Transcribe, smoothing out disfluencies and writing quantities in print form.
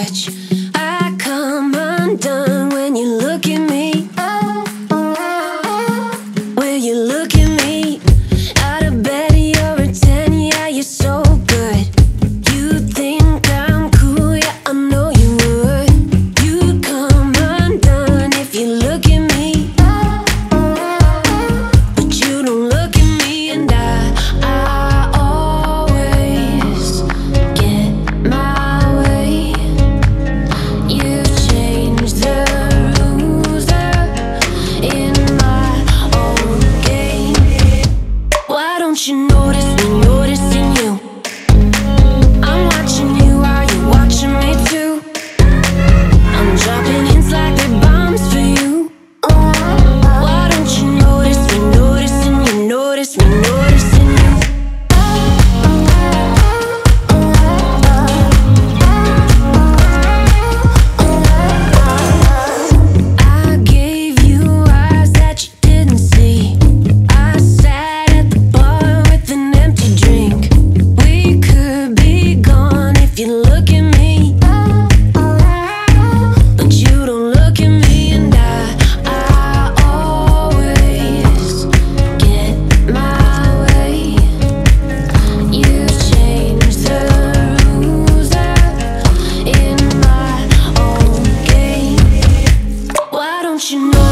touch. I come undone when you look at me. When you look at me, out of bed you're a 10, yeah, you're so good. You think I'm cool, yeah, I know you would. You'd come undone if you look at me. But you don't look at me, and I always get my way. You've changed the rules in my own game. Why don't you notice me noticing you? I'm watching you, are you watching me too? I'm dropping hints like they're bombs for you. Why don't you notice me noticing you? Notice me noticing you. I gave you eyes that you didn't see. I sat at the bar with an empty drink. We could be gone if you look at me. But you don't look at me, and I always get my way. You've changed the rules in my own game. Why don't you know?